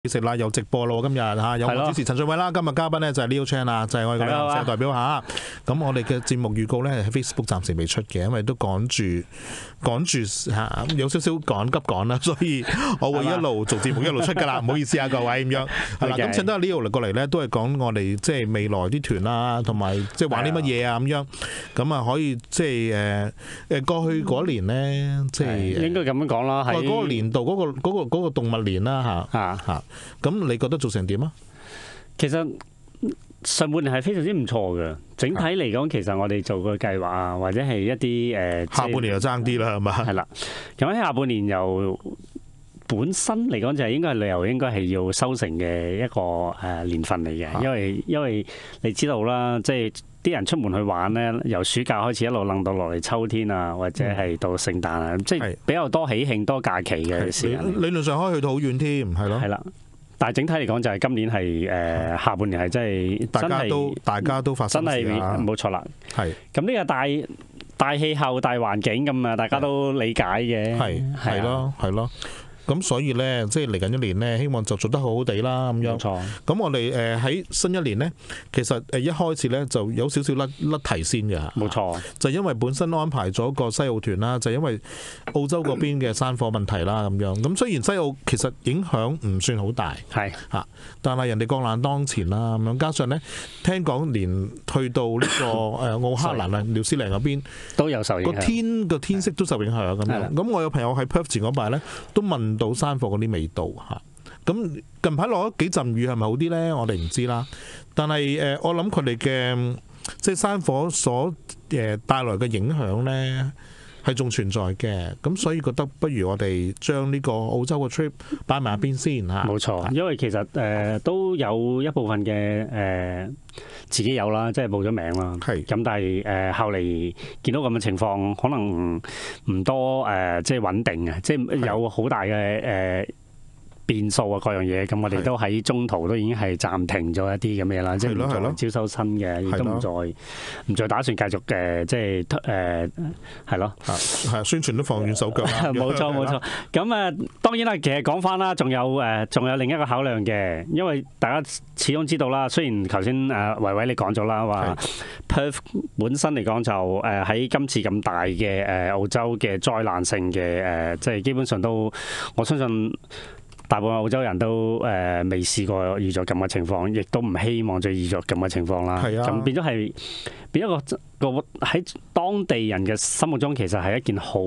食啦，又直播咯今日嚇，有我主持陳俊偉啦，今日嘉賓咧就係 Leo Chan 啊，就係我哋嘅旅行社代表嚇。咁我哋嘅節目預告咧喺 Facebook 暫時未出嘅，因為都趕住嚇，有少少趕急趕啦，所以我會一路做節目一路出㗎啦，唔好意思啊各位咁樣。係啦，咁請得 Leo 嚟過嚟咧，都係講我哋即係未來啲團啦，同埋即係玩啲乜嘢啊咁樣。咁啊可以即係過去嗰年咧，即係應該咁樣講啦。喺嗰個年度嗰個動物年啦嚇。咁你覺得做成點啊？ 其實上半年係非常之唔錯嘅，整體嚟講，其實我哋做個計劃啊，或者係一啲下半年就爭啲啦，係嘛？ 係啦，咁喺下半年又本身嚟講就係應該係旅遊應該係要收成嘅一個年份嚟嘅，因為你知道啦，即係啲人出門去玩咧，由暑假開始一路楞到落嚟秋天啊，或者係到聖誕啊，即係比較多喜慶多假期嘅時間。 理論上可以去到好遠添，係咯。 係啦。但係整體嚟講，就係今年係下半年係真係大家都發生事啊！ 冇錯啦， 係咁呢個大氣候、大環境咁啊，大家都理解嘅。 係咯。咁所以咧，即係嚟緊一年咧，希望就做得好好地啦咁樣。 冇錯。 咁我哋喺新一年咧，其實一開始咧就有少少甩題先嘅。 冇錯。 就因為本身安排咗個西澳團啦，就因為澳洲嗰邊嘅山火問題啦咁樣。咁雖然西澳其實影響唔算好大， 係嚇，但係人哋國難當前啦咁樣，加上咧聽講連去到呢個奧克蘭啊、廖斯靈嗰邊都有受影響， 個天色都受影響咁樣。咁我有朋友喺 Perth 前嗰排咧都問到山火嗰啲味道嚇，咁近排落咗幾陣雨係咪好啲咧？我哋唔知啦。但係我諗佢哋嘅即係山火所帶來嘅影響咧係仲存在嘅，咁所以覺得不如我哋將呢個澳洲嘅 trip 擺埋一邊先嚇。 冇錯，因為其實都有一部分嘅自己有啦，即係報咗名啦。係咁，但係後嚟見到咁嘅情況，可能唔多即係穩定嘅，即係有好大嘅變數啊，各樣嘢，咁我哋都喺中途都已經係暫停咗一啲咁嘅嘢啦，即係唔再招收新嘅，亦都唔再打算繼續嘅，即係係咯， 係宣傳都放軟手腳。 冇錯。咁當然啦，其實講翻啦，仲有另一個考量嘅，因為大家始終知道啦，雖然頭先維維你講咗啦，話 Perth 本身嚟講就喺今次咁大嘅澳洲嘅災難性嘅即係基本上都我相信。大部分澳洲人都未試過遇咗咁嘅情況，亦都唔希望再遇咗咁嘅情況啦。係啊，咁變咗係變一個喺當地人嘅心目中，其實係一件好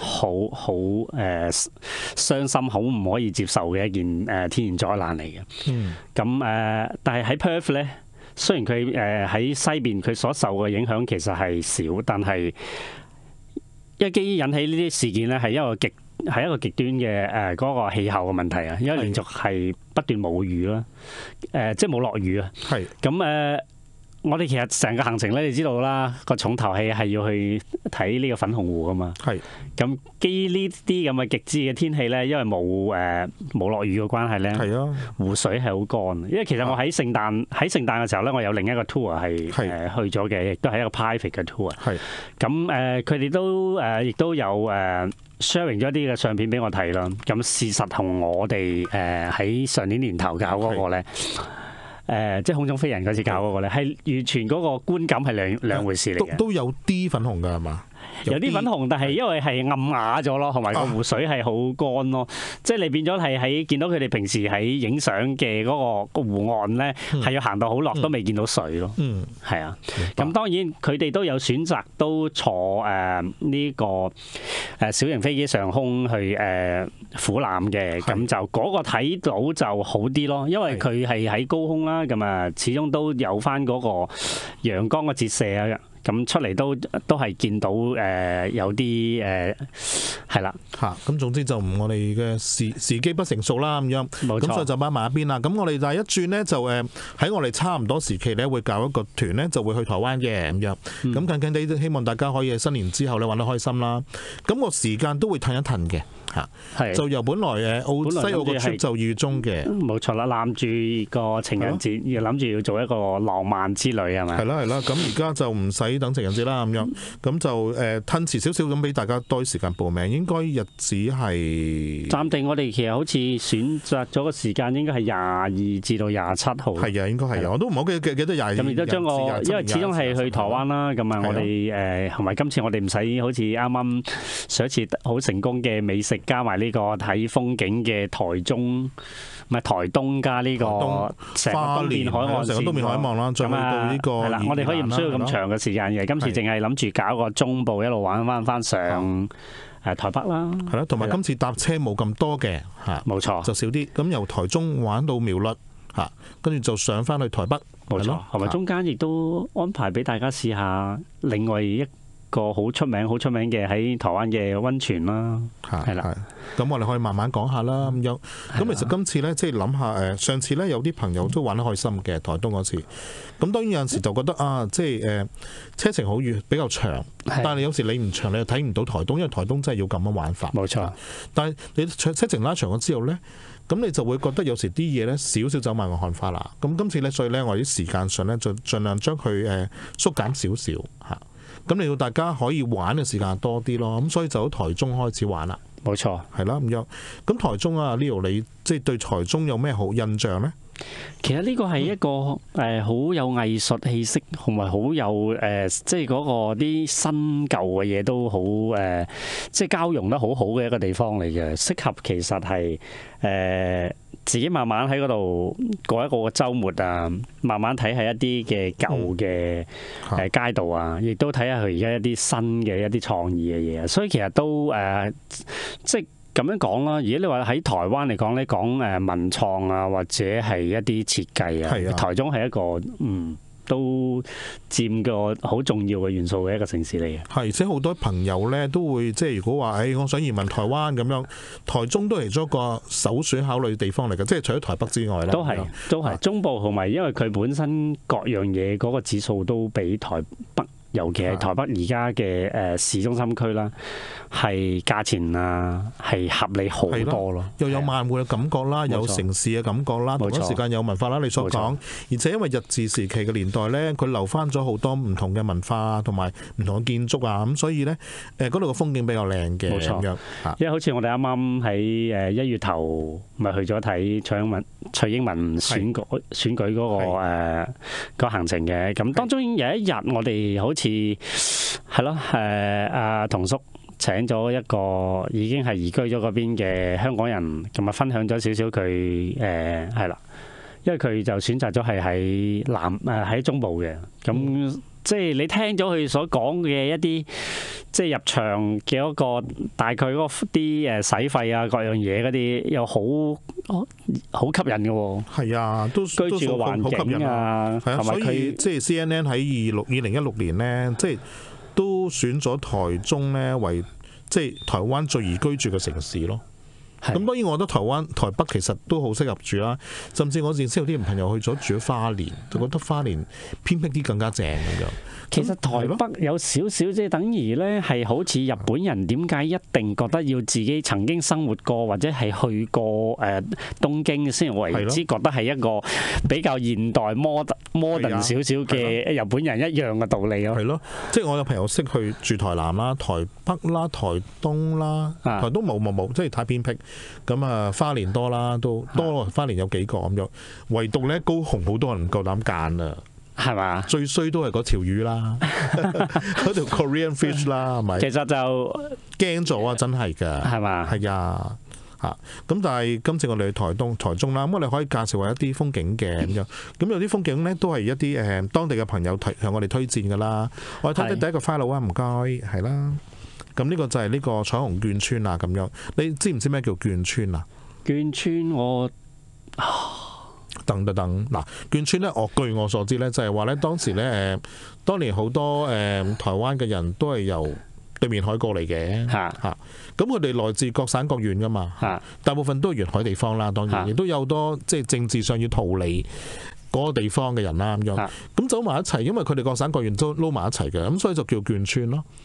傷心、好唔可以接受嘅一件天然災難嚟嘅。咁但係喺 Perth 咧，雖然佢喺西邊佢所受嘅影響其實係少，但係一基於引起呢啲事件咧，係一個極端嘅嗰個氣候嘅問題啊，因為連續係不斷冇雨啦，即係冇落雨啊。係咁我哋其實成個行程咧，你知道啦，個重頭戲係要去睇呢個粉紅湖噶嘛。係咁，基於呢啲咁嘅極致嘅天氣咧，因為冇落雨嘅關係咧，係啊，湖水係好乾。因為其實我喺聖誕嘅時候咧，我有另一個 tour 係去咗嘅，亦都係一個 private 嘅 tour。係咁佢哋都亦都有sharing 咗一啲嘅相片俾我睇啦。咁事實同我哋喺上年頭搞嗰個咧。即係空中飛人嗰次搞嗰個咧，係完全嗰個觀感係兩回事嚟嘅。都有啲粉紅㗎係嘛？有啲粉紅，但係因為係暗啞咗咯，同埋個湖水係好乾咯，即係你變咗係喺見到佢哋平時喺影相嘅嗰個湖岸咧，係要行到好落都未見到水咯。係啊。咁當然佢哋都有選擇都坐呢個小型飛機上空去俯瞰嘅，咁就嗰個睇到就好啲咯，因為佢係喺高空啦，咁啊始終都有翻嗰個陽光嘅折射啊。咁出嚟都係見到有啲係啦嚇，咁總之就我哋嘅時機不成熟啦咁樣，冇錯，咁所以就擺埋一邊啦。咁我哋第一轉呢，就喺我哋差唔多時期咧會搞一個團呢，就會去台灣嘅咁樣。咁近近地希望大家可以喺新年之後咧玩得開心啦。咁個時間都會褪一褪嘅。 嚇，就由本來西澳個 trip 就2月中嘅， 冇錯啦，攬住個情人節，要諗住要做一個浪漫之旅係咪？ 係啦，咁而家就唔使等情人節啦咁樣，咁就褪遲少少咁俾大家多啲時間報名，應該日子係暫定我哋其實好似選擇咗個時間應該係22至到27號。 係啊，應該係啊，我都唔好記得22。 咁亦都將個，因為始終係去台灣啦，咁啊我哋同埋今次我哋唔使好似啱啱上一次好成功嘅美食加埋呢個睇風景嘅台中，唔係台東加呢個成個東面海岸線， 成個東面海岸啦，再去到呢個係啦，我哋可以唔需要咁長嘅時間嘅，今次淨係諗住搞個中部一路玩翻上台北啦。 係啦，同埋今次搭車冇咁多嘅嚇， 冇錯， 就少啲。咁由台中玩到苗栗嚇，跟住就上翻去台北， 冇錯，同埋中間亦都安排俾大家試下另外一個好出名嘅喺台灣嘅溫泉啦，係啦。 咁我哋可以慢慢講下啦咁樣。咁其實今次咧，即係諗下上次咧有啲朋友都玩得開心嘅台東嗰次。咁當然有陣時就覺得即係車程好遠，比較長。但係有時你唔長，你又睇唔到台東，因為台東真係要咁樣玩法。 冇錯。 但係你車程拉長咗之後咧，咁你就會覺得有時啲嘢咧少少走埋個看法啦。咁今次咧，所以咧我哋啲時間上咧就盡量將佢縮減少少嚇。咁令到大家可以玩嘅時間多啲咯，咁所以就喺台中開始玩啦。 冇錯， 係啦咁樣。咁台中啊，Leo，你即係對台中有咩好印象呢？ 其實呢個係一個好有藝術氣息，同埋好有即係嗰個啲新舊嘅嘢都好即係交融得好好嘅一個地方嚟嘅，適合其實係自己慢慢喺嗰度過一個週末啊，慢慢睇下一啲嘅舊嘅街道啊，亦都睇下佢而家一啲新嘅一啲創意嘅嘢，所以其實都即係咁樣講啦。如果你話喺台灣嚟講咧，講文創啊，或者係一啲設計啊，台中係一個都佔個好重要嘅元素嘅一個城市嚟嘅。係， 而且好多朋友咧都會即係如果話我想移民台灣咁樣，台中都係其中一個首選考慮嘅地方嚟嘅，即係除咗台北之外咧， 都係中部同埋，因為佢本身各樣嘢嗰個指數都比台北。尤其係台北而家嘅市中心區啦，係價錢啊係合理好多咯， 又有慢活嘅感覺啦，有城市嘅感覺啦，同一時間有文化啦，你所講，而且因為日治時期嘅年代咧，佢留翻咗好多唔同嘅文化同埋唔同嘅建築啊，咁所以咧嗰度嘅風景比較靚嘅， 冇錯。因為好似我哋啱啱喺1月頭咪去咗睇蔡英文選舉嗰個行程嘅，咁當中有一日我哋好似係咯，阿同叔請咗一個已經係移居咗嗰邊嘅香港人，咁啊分享咗少少佢係啦，因為佢就選擇咗係喺中部嘅，咁即係你聽咗佢所講嘅一啲，即係入場嘅嗰個大概嗰啲使費啊，各樣嘢嗰啲又好吸引嘅喎。係啊，都居住嘅環境啊， 係啊，所以即係 CNN 喺2016年咧，即係都選咗台中咧為即係台灣最宜居住嘅城市咯。咁當然，我覺得台北其實都好適合住啦。甚至我認識有啲朋友去咗住咗花蓮，就覺得花蓮偏僻啲更加正咁樣。 其實台北有少少即係等於咧，係好似日本人點解一定覺得要自己曾經生活過或者係去過東京先為之覺得係一個比較現代 modern 少少嘅日本人一樣嘅道理咯。係咯， 即係我有朋友識去住台南啦、台北啦、台東啦，台東冇，即係太偏僻。咁啊，花蓮多啦，都多花蓮有幾個咁樣，唯獨咧高雄好多人唔夠膽揀啊， 係嘛？最衰都係嗰條魚啦，嗰條 Korean fish 啦，係咪？ 其實就驚咗啊，真係㗎， 係嘛？ 係啊，嚇！咁但係今次我哋去台中啦，咁我哋可以介紹下一啲風景嘅咁樣，咁有啲風景咧都係一啲當地嘅朋友向我哋推薦㗎啦。我哋睇睇第一個 file 啊，唔該，係啦。咁呢個就係呢個彩虹眷村啊，咁樣你知唔知咩叫眷村啊？ 眷村我等嗱，眷村咧，據我所知咧，就係話咧當時咧當年好多台灣嘅人都係由對面海過嚟嘅嚇，咁佢哋來自各省各縣噶嘛，大部分都係沿海地方啦，當然亦都有好多即係政治上要逃離嗰個地方嘅人啦咁樣，咁走埋一齊，因為佢哋各省各縣都撈埋一齊嘅，咁所以就叫眷村咯。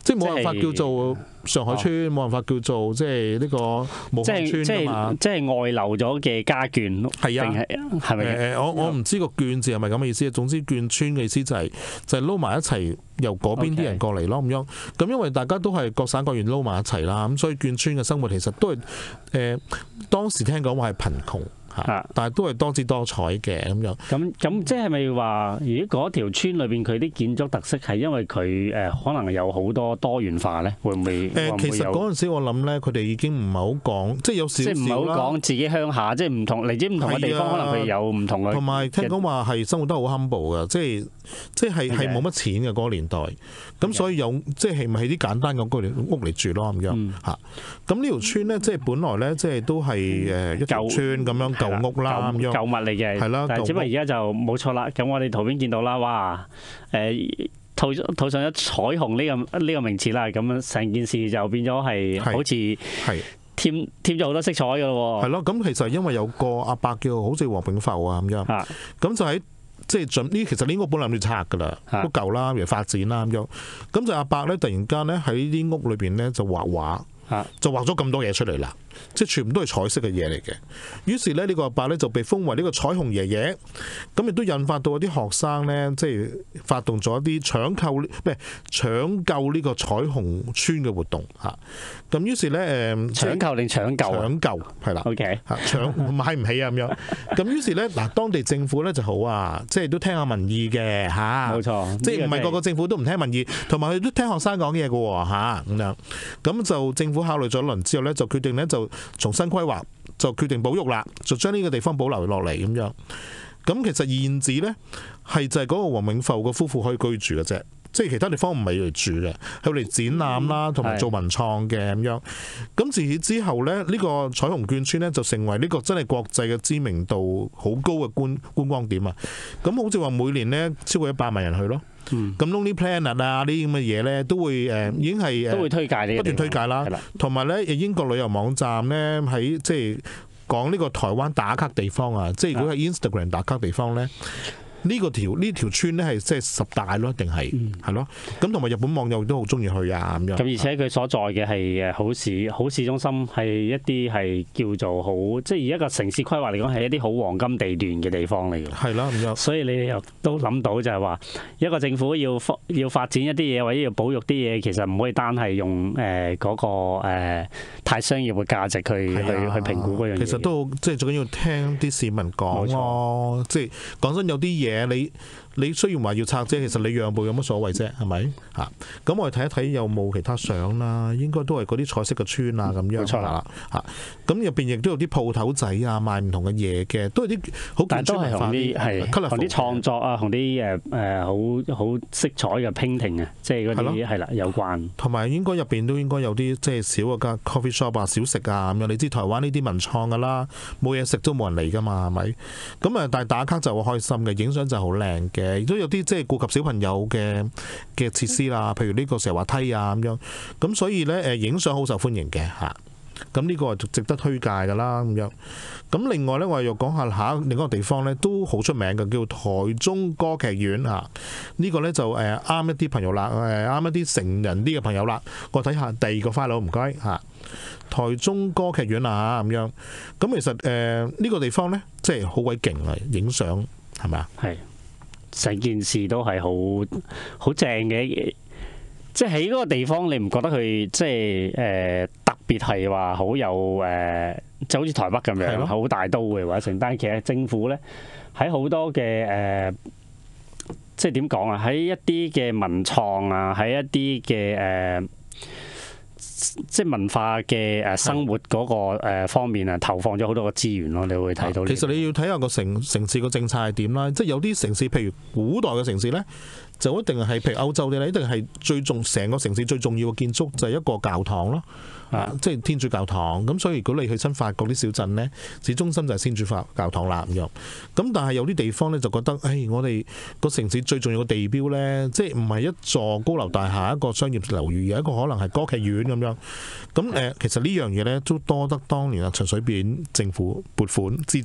即係冇辦法叫做上海村，冇辦法叫做即係呢個武漢村㗎嘛。 即係外流咗嘅家眷， 係啊， 係咪？ 我唔知個眷字係咪咁嘅意思。總之眷村嘅意思就係撈埋一齊，由嗰邊啲人過嚟咯咁樣。咁因為大家都係各省各縣撈埋一齊啦，咁所以眷村嘅生活其實都係當時聽講話係貧窮。但係都係多姿多彩嘅咁樣。 咁即係咪話，如果嗰條村裏邊佢啲建築特色係因為佢可能有好多元化咧？會唔會？ 其實嗰陣時我諗咧，佢哋已經唔係好講，即係有少少啦。即係唔係好講自己鄉下，即係唔同嚟自唔同嘅地方，可能佢有唔同嘅。 同埋聽講話係生活得好 humble 嘅，即係冇乜錢嘅嗰個年代。咁所以即係咪係啲簡單嘅屋嚟住咯咁樣嚇。咁呢條村咧，即係本來咧，即係都係一條村咁樣。舊屋啦， 舊物嚟嘅， 係啦。但係只不過而家就冇錯啦。咁我哋圖片見到啦，哇！套上咗彩虹呢個名詞啦，咁成件事就變咗係好似添咗好多色彩㗎咯喎。 係咯，咁其實因為有個阿伯叫好似黃炳浮啊咁樣，咁就喺即係其實呢屋本來諗住拆㗎啦，都舊啦，嚟發展啦咁樣。咁就阿伯咧，突然間咧喺呢啲屋裏邊咧就畫畫，就畫咗咁多嘢出嚟啦。即係全部都係彩色嘅嘢嚟嘅，於是咧呢個阿伯咧就被封為呢個彩虹爺爺，咁亦都引發到啲學生咧，即係發動咗一啲搶救呢個彩虹村嘅活動嚇。咁於是咧搶救定搶救？ 搶救係啦。 OK 買唔起啊咁樣。咁於是咧嗱，當地政府咧就好啊，即係都聽下民意嘅嚇。 冇錯， 即係唔係個個政府都唔聽民意，同埋佢都聽學生講嘢嘅喎嚇咁樣。咁就政府考慮咗一輪之後咧，就決定咧就重新規劃，就決定保育啦，就將呢個地方保留落嚟咁樣。咁其實現址咧係就係嗰個黃永富個夫婦可以居住嘅啫，即係其他地方唔係嚟住嘅，係嚟展覽啦，同埋做文創嘅咁樣。咁自此之後咧，呢個彩虹眷村咧就成為呢個真係國際嘅知名度好高嘅觀光點啊！咁好似話每年咧超過100萬人去咯。咁 Lonely Planet 啊，呢啲咁嘅嘢咧，都會已經係都會推介呢， 不斷推介啦。同埋咧，英國旅遊網站咧喺即係講呢個台灣打卡地方啊，即係如果係 Instagram 打卡地方咧。呢條村咧係即係10大咯，一定係咯。咁同埋日本網友都好中意去啊咁樣。 咁而且佢所在嘅係好市中心，係一啲係叫做好，即係以一個城市規劃嚟講係一啲好黃金地段嘅地方嚟嘅。係啦，咁樣。所以你又都諗到就係話，一個政府要發展一啲嘢或者要保育啲嘢，其實唔可以單係用嗰個太商業嘅價值去評估嗰樣嘢。 其實都即係最緊要聽啲市民講咯。即係講真，有啲嘢。你雖然話要拆啫，其實你讓步有乜所謂啫？係咪嚇？咁我哋睇一睇有冇其他相啦，應該都係嗰啲彩色嘅村啊咁樣。冇錯啦嚇。咁入邊亦都有啲鋪頭仔啊，賣唔同嘅嘢嘅，都係啲好簡單文化啲， 同啲創作啊，同啲好色彩嘅 painting 啊，即係嗰啲係啦有關。同埋應該入邊都應該有啲即係小嘅 coffee shop 啊、小食啊咁樣。你知台灣呢啲文創㗎啦，冇嘢食都冇人嚟㗎嘛，係咪？咁啊，但係打卡就好開心嘅，影相就好靚嘅，亦都有啲即係顧及小朋友嘅設施啦，譬如呢個石滑梯啊咁樣，咁所以咧影相好受歡迎嘅嚇，咁呢個就值得推介㗎啦咁樣。咁另外咧，我又講下另一個地方咧都好出名嘅，叫台中歌劇院啊。呢個咧就啱一啲朋友啦，啱一啲成人啲嘅朋友啦。我睇下第二個 file 唔該嚇，台中歌劇院啊咁樣。咁其實呢個地方咧即係好鬼勁啊，影相。係咪啊？ 係，成件事都係好正嘅，即係喺嗰個地方，你唔覺得佢即係特別係話好有就好似台北咁樣，好大都會或者成。但係其實政府咧喺好多嘅即係點講啊？喺一啲嘅文創啊，喺一啲嘅即係文化嘅生活嗰個方面啊，投放咗好多個資源咯，你會睇到。 其實你要睇下個城市個政策係點啦，即係有啲城市，譬如古代嘅城市咧，就一定係譬如歐洲嘅咧，一定係成個城市最重要嘅建築就係一個教堂咯。即係天主教堂，咁所以如果你去親法國啲小鎮呢，市中心就係天主教堂啦咁樣。咁但係有啲地方呢，就覺得，我哋個城市最重要嘅地標呢，即係唔係一座高樓大廈，一個商業樓宇，有一個可能係歌劇院咁樣。咁其實呢樣嘢呢，都多得當年陳水扁政府撥款資助。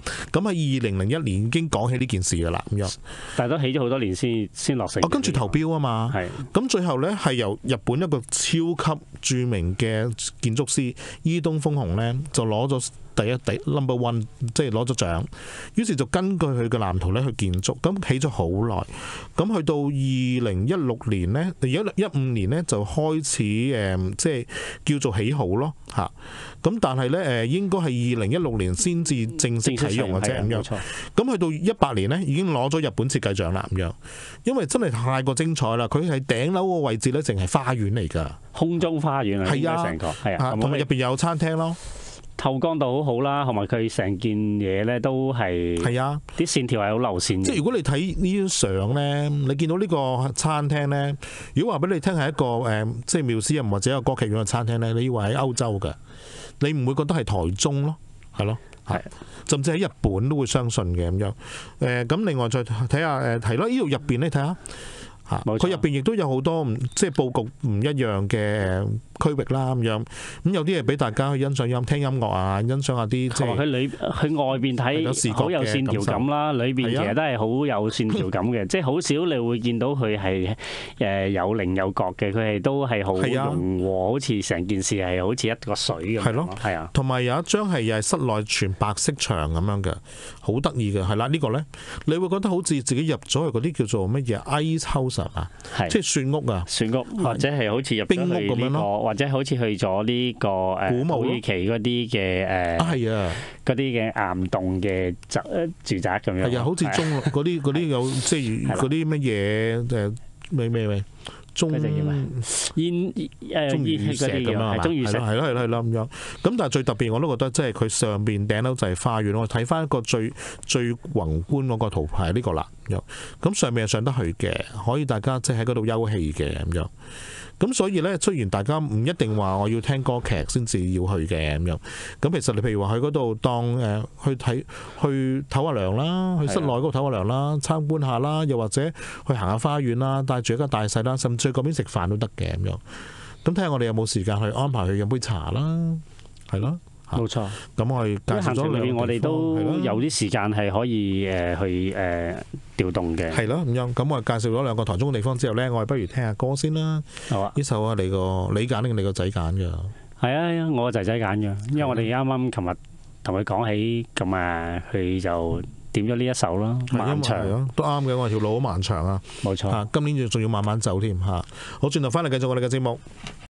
咁喺2001年已經講起呢件事㗎啦，咁樣。 但係都起咗好多年先落成。 跟住投標啊嘛。 係。咁最後咧係由日本一個超級著名嘅建築師伊東豐雄咧就攞咗第 number one， 即係攞咗獎。於是就根據佢嘅藍圖咧去建築，咁起咗好耐。咁去到2016年咧，2015年咧就開始即係叫做起好咯嚇。咁但係咧應該係2016年先至正式啟用嘅啫咁樣。咁去到18年咧已經攞咗日本設計獎啦咁樣，因為真係太過精彩啦！佢係頂樓個位置咧，淨係花園嚟㗎， 空中花園啊， 係啊， 成個係啊， 同埋入邊有餐廳咯。 透光度好好啦，同埋佢成件嘢咧都係啊，啲線條係好流線嘅。 即係如果你睇呢張相咧，你見到呢個餐廳咧，如果話俾你聽係一個即係妙思人或者一個歌劇院嘅餐廳咧，你以為喺歐洲嘅，你唔會覺得係台中咯，係咯，係，甚至喺日本都會相信嘅咁樣。咁另外再睇下係咯，呢度入邊咧睇下。佢入邊亦都有好多即係佈局唔一樣嘅區域啦咁樣，咁有啲係俾大家去欣賞聽音樂啊，欣賞下啲即係佢外邊睇好有線條感啦，裏邊其實都係好有線條感嘅，即係好少你會見到佢係有棱有角嘅，佢係都係好融和，好似成件事係好似一個水咁。係咯，係啊。同埋有一張係又係室內全白色牆咁樣嘅，好得意嘅係啦。呢個咧，你會覺得好似自己入咗去嗰啲叫做乜嘢 ice house 啊，即係雪屋啊， 雪屋或者係好似入冰屋咁樣咯， 或者好似去咗呢個土耳其嗰啲嘅係啊， 嗰啲嘅岩洞嘅住宅咁樣。 係啊，好似中嗰啲有即係嗰啲乜嘢咩中雨石咁啊， 中雨石係咯咁樣。咁但係最特別我都覺得即係佢上邊頂樓就係花園。我睇翻一個最宏觀嗰個圖係呢個啦。咁上面係上得去嘅，可以大家即係喺嗰度休憩嘅咁樣。咁所以咧，雖然大家唔一定話我要聽歌劇先至要去嘅咁樣，咁其實你譬如話去嗰度當去唞下涼啦，去室內嗰度唞下涼啦，參觀下啦，又或者去行下花園啦，帶住一家大細啦，甚至去嗰邊食飯都得嘅咁樣。咁睇下我哋有冇時間去安排去飲杯茶啦，係咯。 冇錯， 咁我哋介紹咗兩個地方， 我哋都有啲時間係可以去調動嘅。 係咯，咁樣咁我哋介紹咗兩個台中嘅地方之後咧，我哋不如聽下歌先啦。 好啊， 呢首啊，你揀定你個仔揀㗎？ 係啊，我個仔仔揀嘅，因為我哋啱啱琴日同佢講起，咁啊，佢就點咗呢一首咯。漫長都啱嘅，我條路好漫長啊。 冇錯， 今年仲要慢慢走添嚇。好，轉頭翻嚟繼續我哋嘅節目。